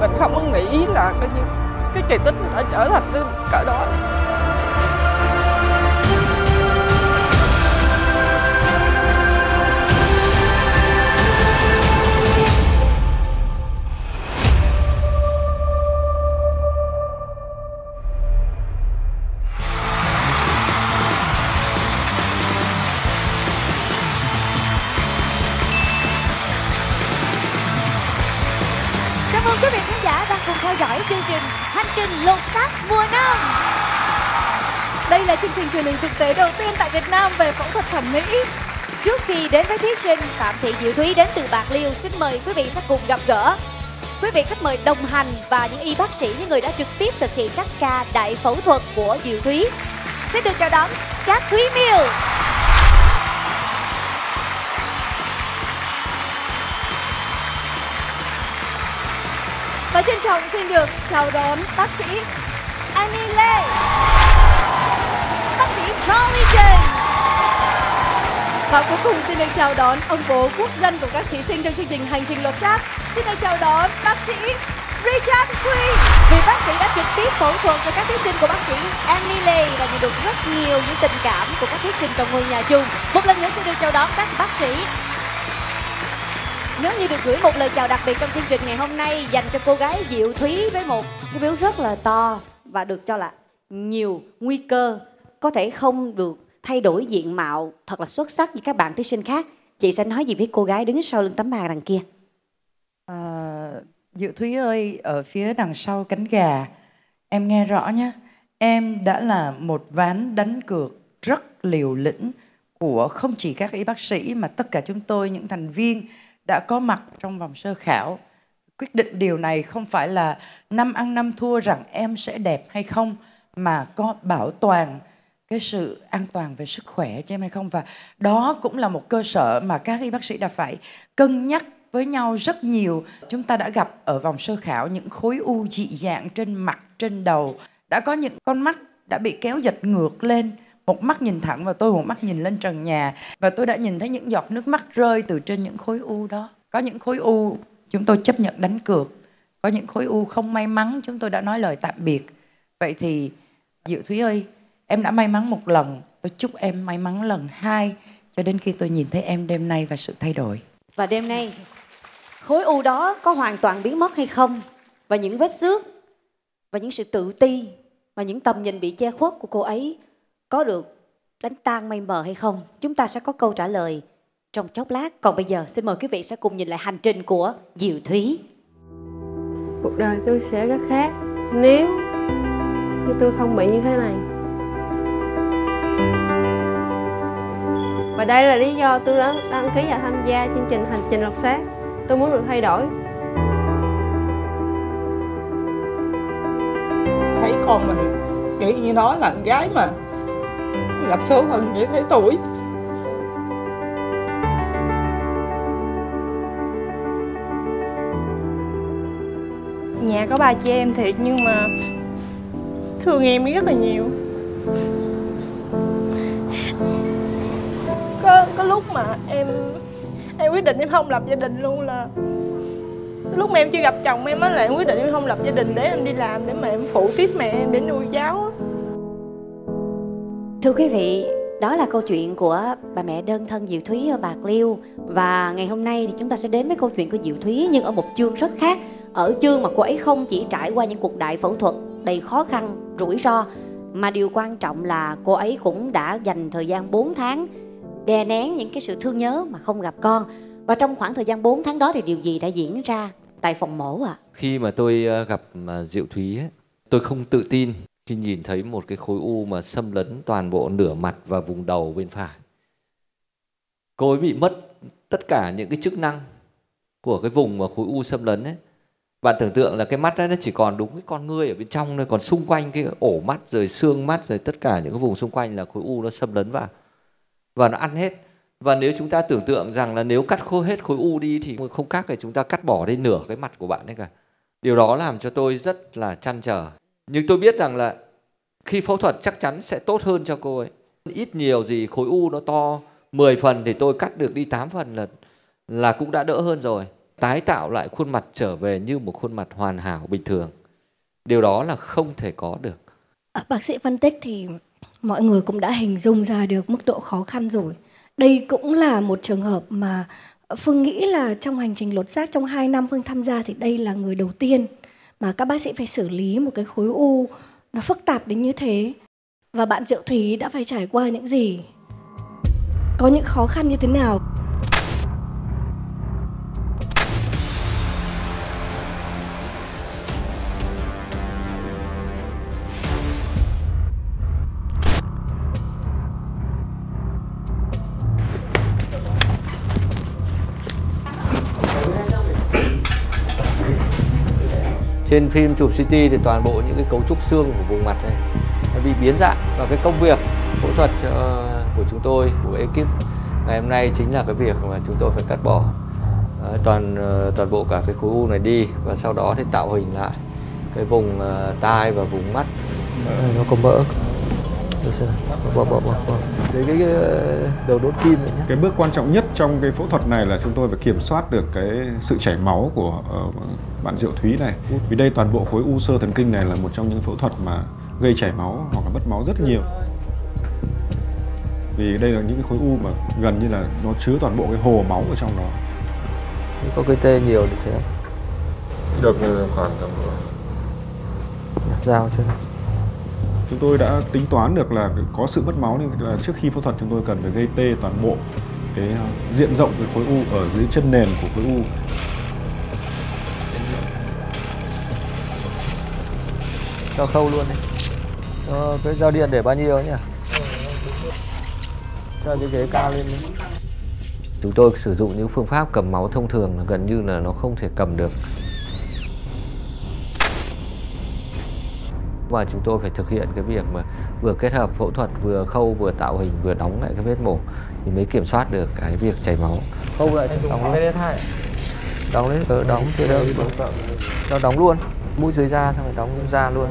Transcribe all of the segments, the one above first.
mình không có nghĩ là cái kỳ tích nó đã trở thành cái cỡ đó. Cảm ơn quý vị khán giả đang cùng theo dõi chương trình Hành trình lột xác mùa 5. Đây là chương trình truyền hình thực tế đầu tiên tại Việt Nam về phẫu thuật thẩm mỹ. Trước khi đến với thí sinh Phạm Thị Diệu Thúy đến từ Bạc Liêu, xin mời quý vị sẽ cùng gặp gỡ quý vị khách mời đồng hành và những y bác sĩ, những người đã trực tiếp thực hiện các ca đại phẫu thuật của Diệu Thúy. Xin được chào đón Trác Thúy Miêu. Và trân trọng xin được chào đón bác sĩ Annie Lê, Bác sĩ Charlie Trần. và cuối cùng xin được chào đón ông bố quốc dân của các thí sinh trong chương trình Hành trình lột xác. Xin được chào đón bác sĩ Richard Huy. Vì bác sĩ đã trực tiếp phẫu thuật cho các thí sinh của bác sĩ Annie Lê và nhận được rất nhiều những tình cảm của các thí sinh trong ngôi nhà chung. Một lần nữa xin được chào đón các bác sĩ. Nếu như được gửi một lời chào đặc biệt trong chương trình ngày hôm nay dành cho cô gái Diệu Thúy với một cái biếu rất là to và được cho là nhiều nguy cơ có thể không được thay đổi diện mạo thật là xuất sắc như các bạn thí sinh khác, chị sẽ nói gì với cô gái đứng sau lưng tấm màn đằng kia? Diệu Thúy ơi, ở phía đằng sau cánh gà, em nghe rõ nhé. Em đã là một ván đánh cược rất liều lĩnh của không chỉ các y bác sĩ mà tất cả chúng tôi, những thành viên đã có mặt trong vòng sơ khảo. Quyết định điều này không phải là năm ăn năm thua rằng em sẽ đẹp hay không, mà có bảo toàn cái sự an toàn về sức khỏe cho em hay không. Và đó cũng là một cơ sở mà các y bác sĩ đã phải cân nhắc với nhau rất nhiều. Chúng ta đã gặp ở vòng sơ khảo những khối u dị dạng trên mặt, trên đầu. Đã có những con mắt đã bị kéo giật ngược lên. Một mắt nhìn thẳng vào tôi, một mắt nhìn lên trần nhà. Và tôi đã nhìn thấy những giọt nước mắt rơi từ trên những khối u đó. Có những khối u chúng tôi chấp nhận đánh cược. Có những khối u không may mắn chúng tôi đã nói lời tạm biệt. Vậy thì Diệu Thúy ơi, em đã may mắn một lần. Tôi chúc em may mắn lần 2 cho đến khi tôi nhìn thấy em đêm nay và sự thay đổi. Và đêm nay khối u đó có hoàn toàn biến mất hay không? Và những vết xước và những sự tự ti và những tầm nhìn bị che khuất của cô ấy có được đánh tan mây mờ hay không? Chúng ta sẽ có câu trả lời trong chốc lát. Còn bây giờ xin mời quý vị sẽ cùng nhìn lại hành trình của Diệu Thúy. Cuộc đời tôi sẽ rất khác nếu như tôi không bị như thế này. Và đây là lý do tôi đã đăng ký và tham gia chương trình Hành trình lột xác. Tôi muốn được thay đổi. Thấy con mình kiểu như nó là con gái mà gặp số hơn vậy thấy tuổi. Nhà có 3 chị em thiệt nhưng mà thương em rất là nhiều. Có lúc mà em quyết định em không lập gia đình luôn, là lúc mà em chưa gặp chồng em á, là em quyết định em không lập gia đình để em đi làm, để mà em phụ tiếp mẹ em để nuôi cháu á. Thưa quý vị, đó là câu chuyện của bà mẹ đơn thân Diệu Thúy ở Bạc Liêu. Và ngày hôm nay thì chúng ta sẽ đến với câu chuyện của Diệu Thúy, nhưng ở một chương rất khác. Ở chương mà cô ấy không chỉ trải qua những cuộc đại phẫu thuật đầy khó khăn, rủi ro, mà điều quan trọng là cô ấy cũng đã dành thời gian 4 tháng đè nén những cái sự thương nhớ mà không gặp con. Và trong khoảng thời gian 4 tháng đó thì điều gì đã diễn ra tại phòng mổ ạ? Khi mà tôi gặp Diệu Thúy ấy, tôi không tự tin khi nhìn thấy một cái khối u mà xâm lấn toàn bộ nửa mặt và vùng đầu bên phải. Cô ấy bị mất tất cả những cái chức năng của cái vùng mà khối u xâm lấn ấy. Bạn tưởng tượng là cái mắt đó nó chỉ còn đúng cái con ngươi ở bên trong thôi, còn xung quanh cái ổ mắt rồi xương mắt rồi tất cả những cái vùng xung quanh là khối u nó xâm lấn vào và nó ăn hết. Và nếu chúng ta tưởng tượng rằng là nếu cắt hết khối u đi thì không khác là chúng ta cắt bỏ đi nửa cái mặt của bạn ấy cả. Điều đó làm cho tôi rất là trăn trở. Nhưng tôi biết rằng là khi phẫu thuật chắc chắn sẽ tốt hơn cho cô ấy. Ít nhiều gì khối u nó to 10 phần thì tôi cắt được đi 8 phần là cũng đã đỡ hơn rồi. tái tạo lại khuôn mặt trở về như một khuôn mặt hoàn hảo bình thường. Điều đó là không thể có được. Bác sĩ phân tích thì mọi người cũng đã hình dung ra được mức độ khó khăn rồi. Đây cũng là một trường hợp mà Phương nghĩ là trong hành trình lột xác trong 2 năm Phương tham gia thì đây là người đầu tiên mà các bác sĩ phải xử lý một cái khối u nó phức tạp đến như thế. Và bạn Diệu Thúy đã phải trải qua những gì? Có những khó khăn như thế nào? Trên phim chụp CT thì toàn bộ những cái cấu trúc xương của vùng mặt này nó bị biến dạng, và cái công việc phẫu thuật của chúng tôi, của ekip ngày hôm nay chính là cái việc mà chúng tôi phải cắt bỏ toàn bộ cả cái khối u này đi, và sau đó thì tạo hình lại cái vùng tai và vùng mắt. Nó có mỡ. Cái đầu đốt kim này nhé. Cái bước quan trọng nhất trong cái phẫu thuật này là chúng tôi phải kiểm soát được cái sự chảy máu của bạn Diệu Thúy này. Vì đây toàn bộ khối u xơ thần kinh này là một trong những phẫu thuật mà gây chảy máu hoặc là mất máu rất nhiều. Vì đây là những cái khối u mà gần như là nó chứa toàn bộ cái hồ máu ở trong đó. Có cái tê nhiều thì thế không? Được khoảng tầm dao chưa? Chúng tôi đã tính toán được là có sự mất máu nên là trước khi phẫu thuật chúng tôi cần phải gây tê toàn bộ cái diện rộng cái khối u ở dưới chân nền của khối u. Cho khâu luôn đi. Cái dao điện để bao nhiêu nhỉ? Cho cái ghế cao lên đi. Chúng tôi sử dụng những phương pháp cầm máu thông thường là gần như là nó không thể cầm được. Và chúng tôi phải thực hiện cái việc mà vừa kết hợp phẫu thuật, vừa khâu, vừa tạo hình, vừa đóng lại cái vết mổ thì mới kiểm soát được cái việc chảy máu. Khâu lại, đóng lên. Đóng lên, đóng chưa đâu. Nó đóng luôn, mũi dưới da xong rồi đóng da luôn.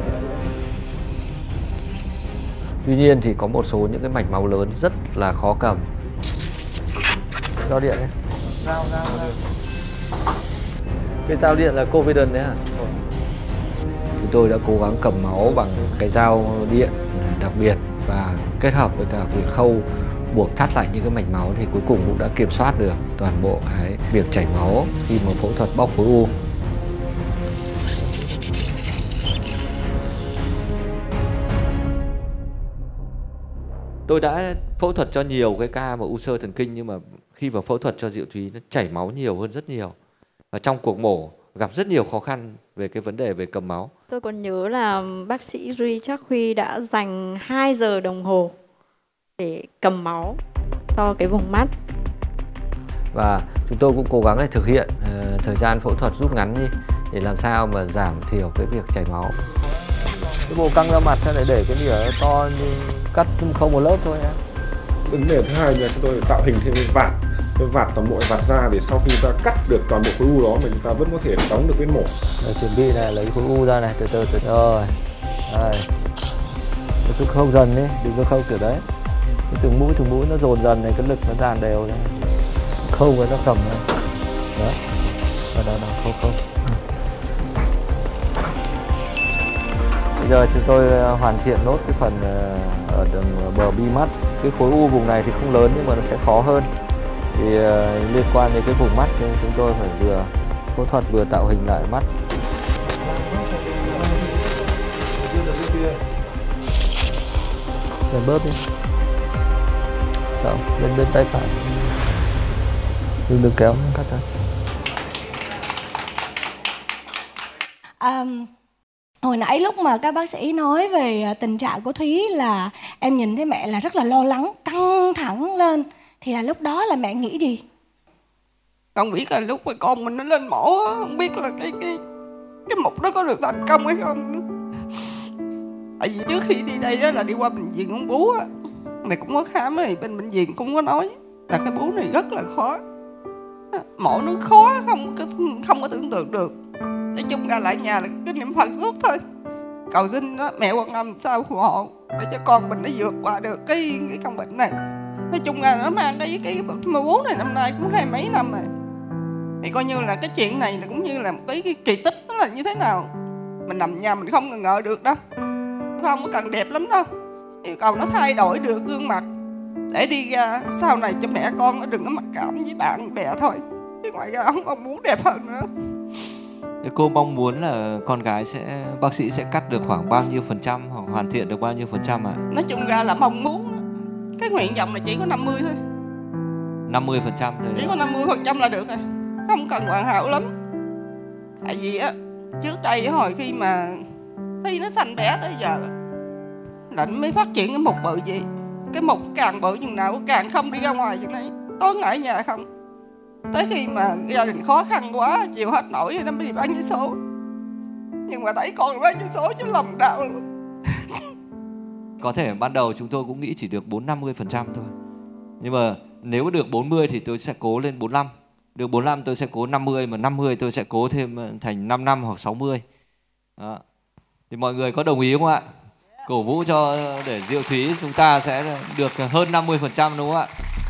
Tuy nhiên thì có một số những cái mạch máu lớn rất là khó cầm. Dao điện ấy. Cái dao điện là Covidon đấy hả? Chúng tôi đã cố gắng cầm máu bằng cái dao điện đặc biệt và kết hợp với cả việc khâu buộc thắt lại những cái mạch máu thì cuối cùng cũng đã kiểm soát được toàn bộ cái việc chảy máu khi mà phẫu thuật bóc khối u. Tôi đã phẫu thuật cho nhiều cái ca mà u xơ thần kinh, nhưng mà khi vào phẫu thuật cho Diệu Thúy nó chảy máu nhiều hơn rất nhiều. Và trong cuộc mổ gặp rất nhiều khó khăn về cái vấn đề về cầm máu. Tôi còn nhớ là bác sĩ Duy Trác Huy đã dành 2 giờ đồng hồ để cầm máu cho cái vùng mắt. Và chúng tôi cũng cố gắng để thực hiện thời gian phẫu thuật rút ngắn đi để làm sao mà giảm thiểu cái việc chảy máu. Cái bộ căng ra mặt sẽ để cái nĩa to như cắt không một lớp thôi. Vấn đề thứ hai là chúng tôi tạo hình thêm cái vạt toàn bộ vạt ra để sau khi ta cắt được toàn bộ khối u đó mà chúng ta vẫn có thể đóng được vết mổ. Rồi, chuẩn bị này, lấy khối u ra này, từ từ rồi. Đây. Cứ khâu dần đi, đừng có khâu kiểu đấy. Từng mũi nó dồn dần này, cái lực nó dàn đều này. Khâu và nó cầm này. Đó. Đó, khâu. Bây giờ chúng tôi hoàn thiện nốt cái phần ở bờ bi mắt. Cái khối u vùng này thì không lớn nhưng mà nó sẽ khó hơn. Thì liên quan đến cái vùng mắt nên chúng tôi phải vừa phẫu thuật vừa tạo hình lại mắt. Để bớt đi. Đâu, bên tay phải. Đừng kéo, cắt ra. Hồi nãy lúc mà các bác sĩ nói về tình trạng của Thúy là em nhìn thấy mẹ là rất là lo lắng, căng thẳng lên. Thì là lúc đó là mẹ nghĩ gì? Con biết là lúc mà con mình nó lên mổ không biết là cái mục đó có được thành công hay không. Tại vì trước khi đi đây đó là đi qua bệnh viện ông Bú á, mẹ cũng có khám thì bên bệnh viện cũng có nói là cái bú này rất là khó, mổ nó khó không có tưởng tượng được. Nói chung ra lại nhà là cái niệm Phật suốt thôi, cầu xin đó, mẹ Quan Âm sao phù hộ để cho con mình nó vượt qua được cái căn bệnh này. Nói chung là nó mang cái bú này năm nay cũng 20 mấy năm rồi. Thì coi như là cái chuyện này là cũng như là một cái kỳ tích. Nó là như thế nào mình nằm nhà mình không ngờ được đâu, không có cần đẹp lắm đâu, yêu cầu nó thay đổi được gương mặt để đi ra sau này cho mẹ con nó đừng có mặc cảm với bạn bè thôi, chứ ngoài ra ông không muốn đẹp hơn nữa. Cô mong muốn là con gái bác sĩ sẽ cắt được khoảng bao nhiêu %, hoặc hoàn thiện được bao nhiêu % ạ? Nói chung ra là mong muốn cái nguyện vọng là chỉ có 50 thôi. 50% thôi. Chỉ có 50% là được rồi, không cần hoàn hảo lắm. Tại vì á, trước đây hồi khi mà Thi nó sanh bé tới giờ là nó mới phát triển cái mục bự gì. Cái mục càng bự chừng nào càng không đi ra ngoài chừng này, tối ngày ở nhà không. Tới khi mà gia đình khó khăn quá, chịu hết nổi thì nó mới đi bán vé số. Nhưng mà thấy con bán vé số chứ lòng đau luôn. Có thể ban đầu chúng tôi cũng nghĩ chỉ được 40-50% thôi. Nhưng mà nếu được 40 thì tôi sẽ cố lên 45. Được 45 tôi sẽ cố 50, mà 50 tôi sẽ cố thêm thành 55 hoặc 60. Đó. Thì mọi người có đồng ý không ạ? Cổ vũ cho để Diệu Thúy chúng ta sẽ được hơn 50% đúng không ạ?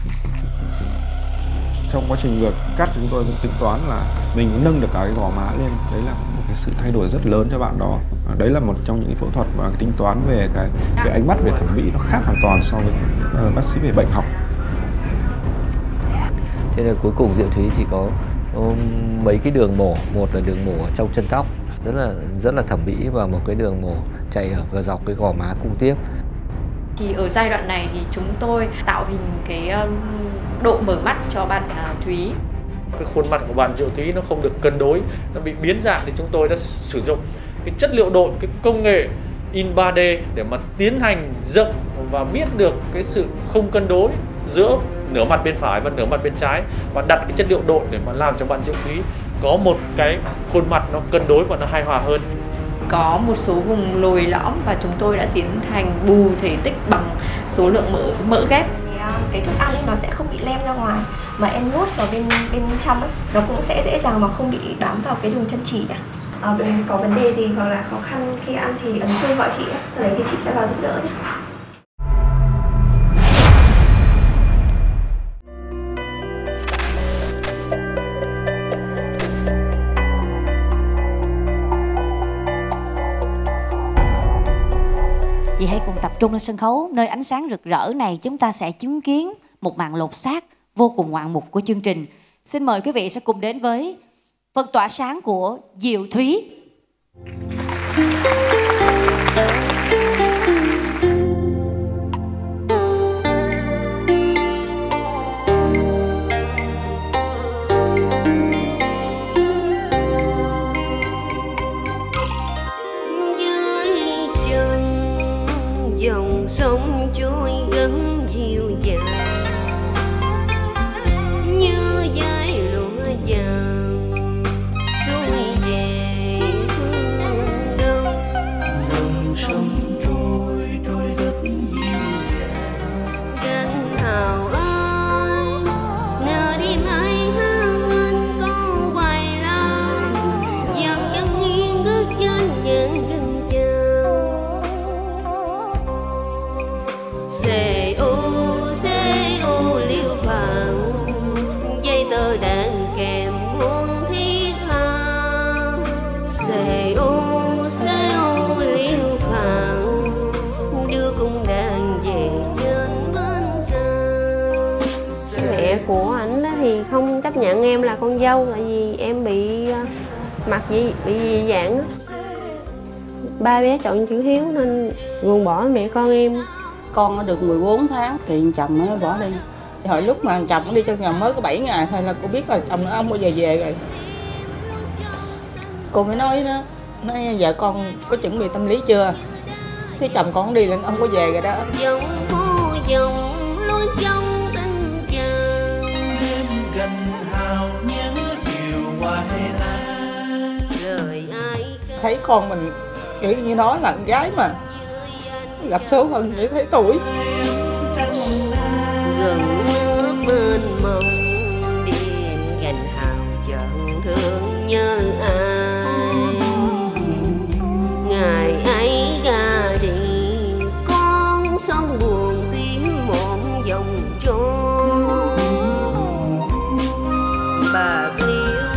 Trong quá trình vừa cắt chúng tôi cũng tính toán là mình nâng được cả cái gò má lên. Đấy là một cái sự thay đổi rất lớn cho bạn đó. Đấy là một trong những cái phẫu thuật và cái tính toán về cái ánh mắt về thẩm mỹ nó khác hoàn toàn so với bác sĩ về bệnh học. Thế là cuối cùng Diệu Thúy chỉ có mấy cái đường mổ. Một là đường mổ ở trong chân tóc rất là thẩm mỹ, và một cái đường mổ chạy ở dọc cái gò má cung tiếp. Thì ở giai đoạn này thì chúng tôi tạo hình cái độ mở mắt cho bạn Thúy. Cái khuôn mặt của bạn Diệu Thúy nó không được cân đối, nó bị biến dạng, thì chúng tôi đã sử dụng cái chất liệu độn, cái công nghệ in 3D để mà tiến hành dựng và biết được cái sự không cân đối giữa nửa mặt bên phải và nửa mặt bên trái, và đặt cái chất liệu độn để mà làm cho bạn Diệu Thúy có một cái khuôn mặt nó cân đối và nó hài hòa hơn. Có một số vùng lồi lõm và chúng tôi đã tiến hành bù thể tích bằng số lượng mỡ ghép. Cái thức ăn ấy nó sẽ không bị lem ra ngoài, mà em nuốt vào bên trong ấy, nó cũng sẽ dễ dàng mà không bị bám vào cái đường chân chỉ ạ. Có vấn đề gì hoặc là khó khăn khi ăn thì ấn chuông gọi chị ấy, đấy thì chị sẽ vào giúp đỡ nhé. Chị hãy cùng tập trung lên sân khấu. Nơi ánh sáng rực rỡ này chúng ta sẽ chứng kiến một màn lột xác vô cùng ngoạn mục của chương trình. Xin mời quý vị sẽ cùng đến với phần tỏa sáng của Diệu Thúy. Dòng sông trôi gấm dịu dàng như dải lụa vàng xuôi về phương đông. Dòng sông trôi rất dịu dàng. Gánh hào ơi, nửa đêm ai hát lên câu bài la, dòng trong nghiêng bước trên những gừng chào. Xê u liêu phạn, dây tơ đàn kèm buông thiết tha. Xê u liêu phạn, đưa cung đàn về trên bến xa. Mẹ của ảnh thì không chấp nhận em là con dâu, tại vì em bị mặt bị dị dạng. Ba bé chọn chữ hiếu nên ruồng bỏ mẹ con em. Con nó được 14 tháng thì chồng nó bỏ đi. Hồi lúc mà chồng nó đi trong nhà mới có 7 ngày thôi là cô biết là chồng nó không bao giờ về rồi. Cô mới nói đó, nói vợ con có chuẩn bị tâm lý chưa? Chứ chồng con đi là nó không có về rồi đó. Dòng phố dòng lối trong tình chàng, đêm gần hào nhớ chiều ngoài lá. Lời ai thấy con mình kiểu như nó là con gái mà gặp số hơn để thấy tuổi. Gần nước mênh mông, đêm gành hào chợt thương nhớ ai. Ngày ấy ra đi con sông buồn tiếng một dòng trôi. Bạc Liêu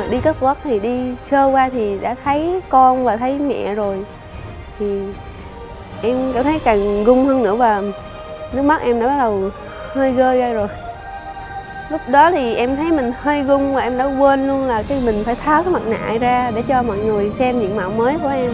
đi cất quốc thì đi sơ qua thì đã thấy con và thấy mẹ rồi, thì em cảm thấy càng run hơn nữa và nước mắt em đã bắt đầu hơi rơi ra rồi. Lúc đó thì em thấy mình hơi run và em đã quên luôn là mình phải tháo cái mặt nạ ra để cho mọi người xem diện mạo mới của em.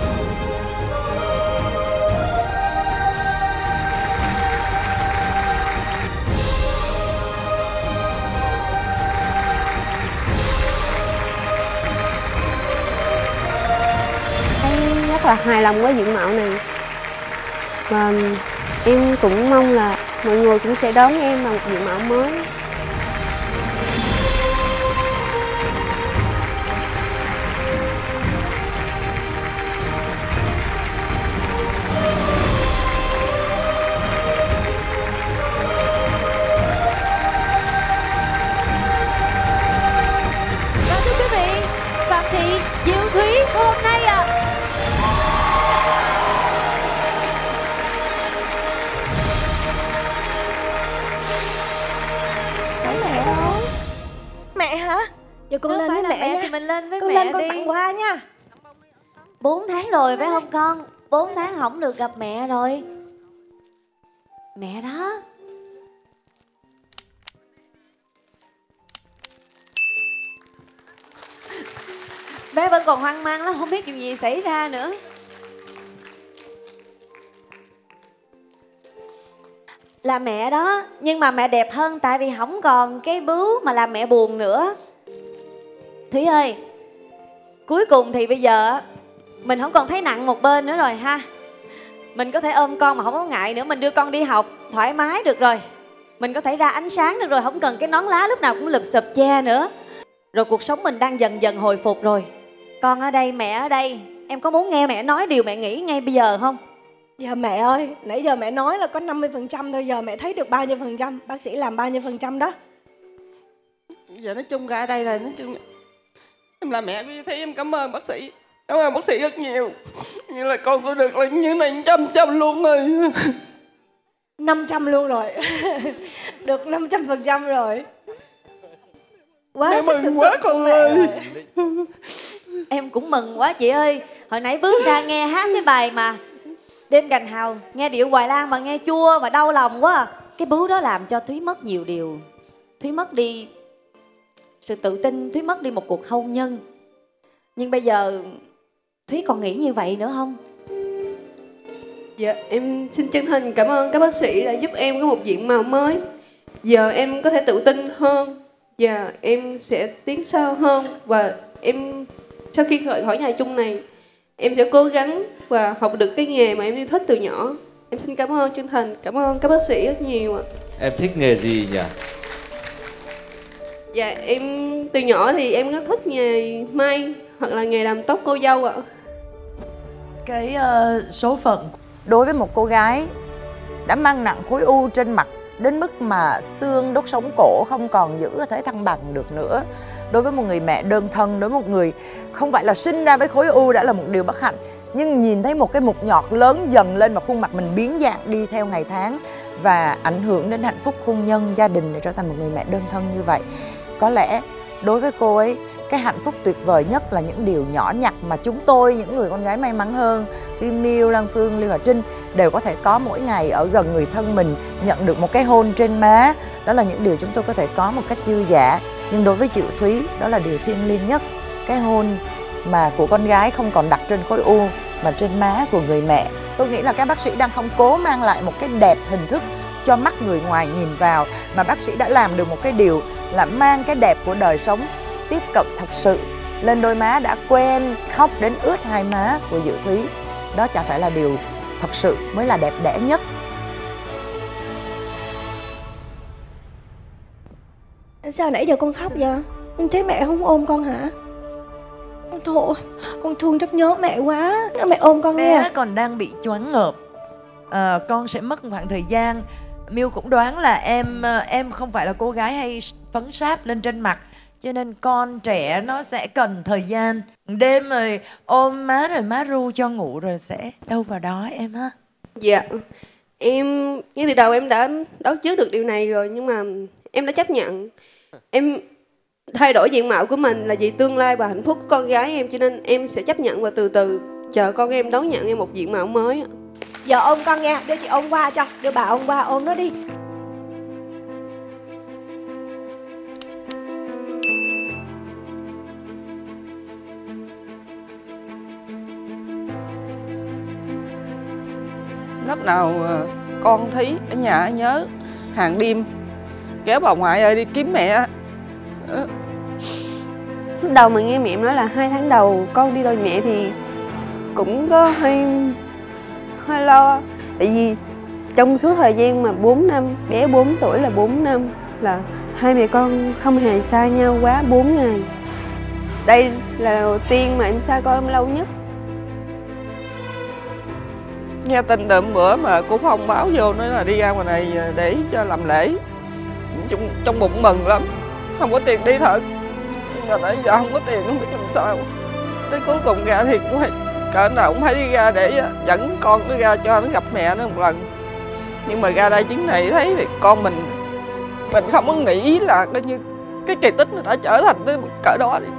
Em rất là hài lòng với diện mạo này và em cũng mong là mọi người cũng sẽ đón em bằng một diện mạo mới. Và thưa quý vị, Phạm Thị Diệu Thúy hôm nay Thấy mẹ không? Mẹ hả? Giờ con lên với mẹ nha. Thì mình lên với con mẹ lên con đi. tặng quà nha. 4 tháng rồi phải không con? 4 tháng không được gặp mẹ rồi. Mẹ đó. Bé vẫn còn hoang mang lắm, không biết chuyện gì xảy ra nữa. Là mẹ đó, nhưng mà mẹ đẹp hơn tại vì không còn cái bướu mà làm mẹ buồn nữa. Thúy ơi, cuối cùng thì bây giờ mình không còn thấy nặng một bên nữa rồi ha. Mình có thể ôm con mà không có ngại nữa. Mình đưa con đi học thoải mái được rồi. Mình có thể ra ánh sáng được rồi. Không cần cái nón lá lúc nào cũng lụp xụp che nữa. Rồi cuộc sống mình đang dần dần hồi phục rồi. Con ở đây, mẹ ở đây. Em có muốn nghe mẹ nói điều mẹ nghĩ ngay bây giờ không? Dạ mẹ ơi, nãy giờ mẹ nói là có 50% thôi. Giờ mẹ thấy được bao nhiêu phần trăm? Bác sĩ làm bao nhiêu phần trăm đó? Giờ nói chung ra đây là nói chung em là mẹ của Diệu Thúy, em cảm ơn bác sĩ. Cảm ơn bác sĩ rất nhiều. Như là con tôi được là như này 100% luôn rồi. 500 luôn rồi. Được 500% rồi. Quá em sức mừng tưởng quá tượng con của mẹ ơi. rồi. Em cũng mừng quá chị ơi. Hồi nãy bước ra nghe hát cái bài mà Đêm Cành Hào, nghe điệu Hoài Lan mà nghe chua mà đau lòng quá à. Cái bướu đó làm cho Thúy mất nhiều điều. Thúy mất đi sự tự tin, Thúy mất đi một cuộc hôn nhân. Nhưng bây giờ Thúy còn nghĩ như vậy nữa không? Dạ, em xin chân thành cảm ơn các bác sĩ đã giúp em có một diện mạo mới. Giờ em có thể tự tin hơn và em sẽ tiến xa hơn. Và em sau khi rời khỏi nhà chung này, em sẽ cố gắng và học được cái nghề mà em yêu thích từ nhỏ. Em xin cảm ơn chân thành, cảm ơn các bác sĩ rất nhiều ạ. Em thích nghề gì nhỉ? Dạ, em từ nhỏ thì em rất thích nghề may hoặc là nghề làm tóc cô dâu ạ. Cái số phận đối với một cô gái đã mang nặng khối u trên mặt đến mức mà xương đốt sống cổ không còn giữ thể thăng bằng được nữa. Đối với một người mẹ đơn thân, đối với một người không phải là sinh ra với khối u đã là một điều bất hạnh, nhưng nhìn thấy một cái mụn nhọt lớn dần lên và khuôn mặt mình biến dạng đi theo ngày tháng và ảnh hưởng đến hạnh phúc hôn nhân, gia đình để trở thành một người mẹ đơn thân như vậy. Có lẽ đối với cô ấy, cái hạnh phúc tuyệt vời nhất là những điều nhỏ nhặt mà chúng tôi, những người con gái may mắn hơn, Thúy Miêu, Lan Phương, Lưu Hà Trinh đều có thể có mỗi ngày ở gần người thân mình, nhận được một cái hôn trên má. Đó là những điều chúng tôi có thể có một cách dư dả. Nhưng đối với Diệu Thúy, đó là điều thiêng liêng nhất. Cái hôn mà của con gái không còn đặt trên khối u mà trên má của người mẹ. Tôi nghĩ là các bác sĩ đang không cố mang lại một cái đẹp hình thức cho mắt người ngoài nhìn vào, mà bác sĩ đã làm được một cái điều là mang cái đẹp của đời sống tiếp cận thật sự lên đôi má đã quen khóc đến ướt hai má của Diệu Thúy. Đó chả phải là điều thật sự mới là đẹp đẽ nhất. Sao nãy giờ con khóc vậy? Con thấy mẹ không ôm con hả? Thôi, con thương chắc nhớ mẹ quá. Mẹ ôm con Bé nha. còn đang bị choáng ngợp. Con sẽ mất một khoảng thời gian. Miêu cũng đoán là em không phải là cô gái hay phấn sáp lên trên mặt, cho nên con trẻ nó sẽ cần thời gian. Đêm rồi ôm má rồi má ru cho ngủ rồi sẽ đâu vào đó em ha. Dạ, em ngay từ đầu em đã đoán trước được điều này rồi, nhưng mà em đã chấp nhận. thay đổi diện mạo của mình là vì tương lai và hạnh phúc của con gái em, cho nên em sẽ chấp nhận và từ từ chờ con em đón nhận em một diện mạo mới. Giờ ôm con nghe, đưa chị ôm qua cho, đưa bà ôm qua ôm nó đi. Lúc nào con thấy ở nhà nhớ hàng đêm kéo bà ngoại ơi đi kiếm mẹ. Lúc đầu mà nghe mẹ em nói là 2 tháng đầu con đi đòi mẹ thì cũng có hơi lo. Tại vì trong suốt thời gian mà 4 năm, bé 4 tuổi là 4 năm, là hai mẹ con không hề xa nhau quá 4 ngày. Đây là đầu tiên mà em xa con em lâu nhất. Nghe tin đợm bữa mà cũng không báo vô nói là đi ra ngoài này để cho làm lễ. Trong bụng mừng lắm, không có tiền đi thật. Nhưng mà nãy giờ không có tiền không biết làm sao. Tới cuối cùng ra thì cũng phải, cỡ nào cũng phải đi ra để dẫn con nó ra cho nó gặp mẹ nó một lần. Nhưng mà ra đây chuyến này thấy thì con mình không có nghĩ là coi như cái kỳ tích nó đã trở thành tới cỡ đó đi.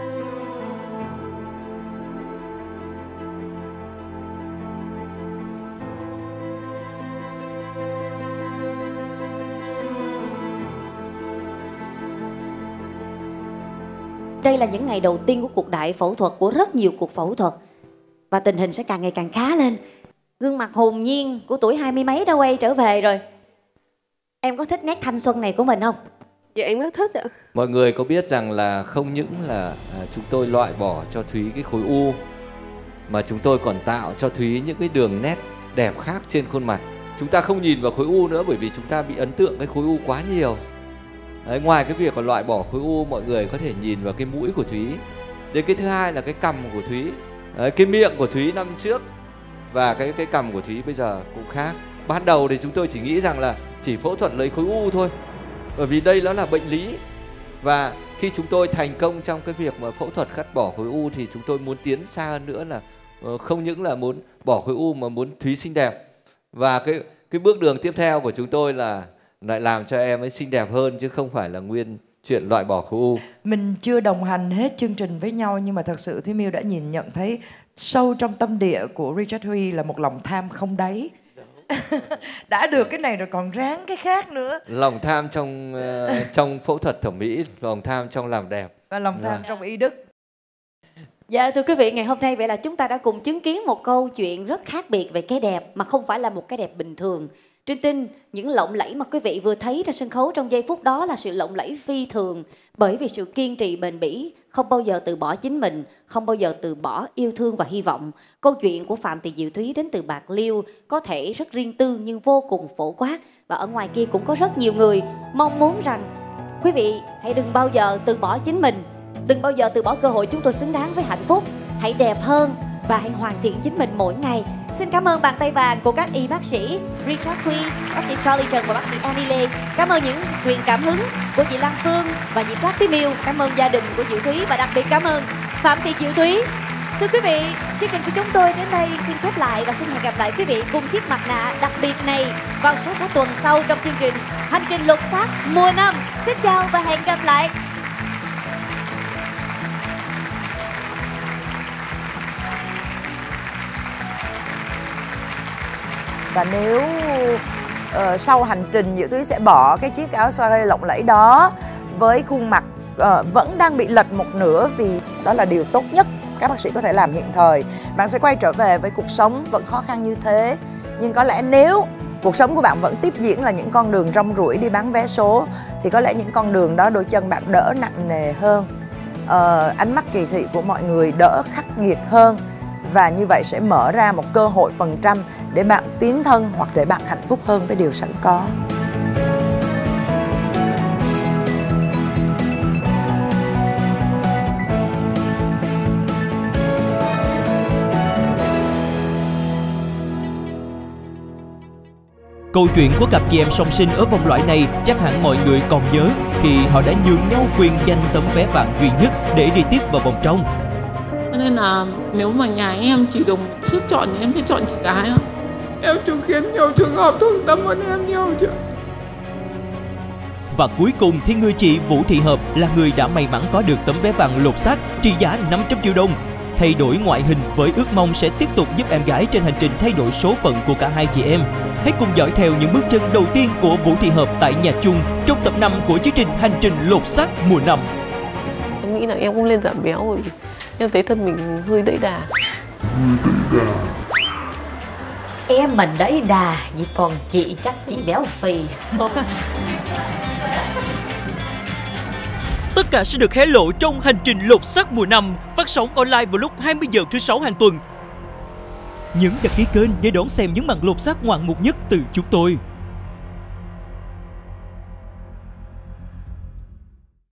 Đây là những ngày đầu tiên của cuộc đại phẫu thuật, của rất nhiều cuộc phẫu thuật. Và tình hình sẽ càng ngày càng khá lên. Gương mặt hồn nhiên của tuổi 20 mấy đã quay trở về rồi. Em có thích nét thanh xuân này của mình không? Dạ em rất thích ạ. Mọi người có biết rằng là không những là chúng tôi loại bỏ cho Thúy cái khối u, mà chúng tôi còn tạo cho Thúy những cái đường nét đẹp khác trên khuôn mặt. Chúng ta không nhìn vào khối u nữa bởi vì chúng ta bị ấn tượng cái khối u quá nhiều. Đấy, ngoài cái việc còn loại bỏ khối u, mọi người có thể nhìn vào cái mũi của Thúy. Đến cái thứ hai là cái cằm của Thúy. Đấy, cái miệng của Thúy năm trước và cái cằm của Thúy bây giờ cũng khác. Ban đầu thì chúng tôi chỉ nghĩ rằng là chỉ phẫu thuật lấy khối u thôi, bởi vì đây nó là bệnh lý. Và khi chúng tôi thành công trong cái việc mà phẫu thuật cắt bỏ khối u thì chúng tôi muốn tiến xa hơn nữa, là không những là muốn bỏ khối u mà muốn Thúy xinh đẹp. Và cái bước đường tiếp theo của chúng tôi là lại làm cho em ấy xinh đẹp hơn, chứ không phải là nguyên chuyện loại bỏ khối u. Mình chưa đồng hành hết chương trình với nhau, nhưng mà thật sự Thúy Miêu đã nhìn nhận thấy sâu trong tâm địa của Richard Huy là một lòng tham không đáy. Đã được cái này rồi còn ráng cái khác nữa. Lòng tham trong phẫu thuật thẩm mỹ, lòng tham trong làm đẹp, và lòng tham trong y đức. Dạ thưa quý vị, ngày hôm nay vậy là chúng ta đã cùng chứng kiến một câu chuyện rất khác biệt về cái đẹp, mà không phải là một cái đẹp bình thường. Trinh tin những lộng lẫy mà quý vị vừa thấy trên sân khấu trong giây phút đó là sự lộng lẫy phi thường, bởi vì sự kiên trì bền bỉ, không bao giờ từ bỏ chính mình, không bao giờ từ bỏ yêu thương và hy vọng. Câu chuyện của Phạm Thị Diệu Thúy đến từ Bạc Liêu có thể rất riêng tư nhưng vô cùng phổ quát, và ở ngoài kia cũng có rất nhiều người mong muốn rằng quý vị hãy đừng bao giờ từ bỏ chính mình, đừng bao giờ từ bỏ cơ hội chúng tôi xứng đáng với hạnh phúc. Hãy đẹp hơn và hãy hoàn thiện chính mình mỗi ngày. Xin cảm ơn bàn tay vàng của các y bác sĩ Richard Huy, bác sĩ Charlie Trần và bác sĩ Annie Lê. Cảm ơn những truyền cảm hứng của chị Lan Phương và chị Cát Thúy Miêu. Cảm ơn gia đình của Diệu Thúy và đặc biệt cảm ơn Phạm Thị Diệu Thúy. Thưa quý vị, chương trình của chúng tôi đến đây xin khép lại và xin hẹn gặp lại quý vị cùng chiếc mặt nạ đặc biệt này vào số của tuần sau trong chương trình Hành trình lột xác mùa 5. Xin chào và hẹn gặp lại. Và nếu sau hành trình Diệu Thúy sẽ bỏ cái chiếc áo soirée lộng lẫy đó với khuôn mặt vẫn đang bị lệch một nửa, vì đó là điều tốt nhất các bác sĩ có thể làm hiện thời. Bạn sẽ quay trở về với cuộc sống vẫn khó khăn như thế, nhưng có lẽ nếu cuộc sống của bạn vẫn tiếp diễn là những con đường rong ruổi đi bán vé số, thì có lẽ những con đường đó đôi chân bạn đỡ nặng nề hơn, ánh mắt kỳ thị của mọi người đỡ khắc nghiệt hơn, và như vậy sẽ mở ra một cơ hội phần trăm để bạn tiến thân hoặc để bạn hạnh phúc hơn với điều sẵn có. Câu chuyện của cặp chị em song sinh ở vòng loại này chắc hẳn mọi người còn nhớ khi họ đã nhường nhau quyền giành tấm vé vàng duy nhất để đi tiếp vào vòng trong. Nên là nếu mà nhà em chỉ được một suất chọn thì em sẽ chọn chị gái không? Em chứng kiến nhiều trường hợp thương tâm hơn em nhiều chứ. Và cuối cùng thì người chị Vũ Thị Hợp là người đã may mắn có được tấm vé vàng lột xác trị giá 500 triệu đồng. Thay đổi ngoại hình với ước mong sẽ tiếp tục giúp em gái trên hành trình thay đổi số phận của cả hai chị em. Hãy cùng dõi theo những bước chân đầu tiên của Vũ Thị Hợp tại nhà chung trong tập 5 của chương trình Hành trình lột xác mùa 5. Em nghĩ là em cũng lên giảm béo rồi. Em thấy thân mình hơi đẫy đà. Em mà đẫy đà, vậy còn chị chắc chị béo phì. Tất cả sẽ được hé lộ trong Hành trình lột xác mùa 5, phát sóng online vào lúc 20 giờ thứ 6 hàng tuần. Nhấn đăng ký kênh để đón xem những màn lột xác ngoạn mục nhất từ chúng tôi.